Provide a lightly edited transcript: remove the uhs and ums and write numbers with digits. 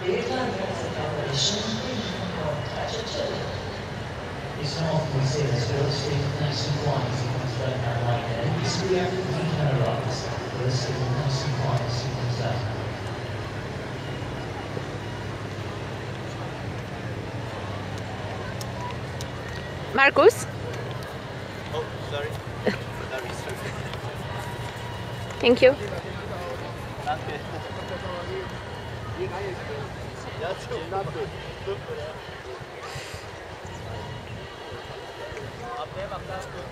Bevlar preparation touch Chilli. It's not often we see this, but let's keep nice and quiet as it comes down that line there. You see the African counter-ups, but let's keep nice and quiet as it comes down. Marcus? Oh, sorry. Sorry. Thank you. Danke. Ja, danke. Super, ja. Ab dem, ab das.